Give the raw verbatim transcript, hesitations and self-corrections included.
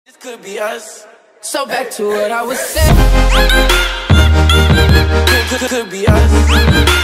This could be us. So back to what I was saying. Could, could, could be us.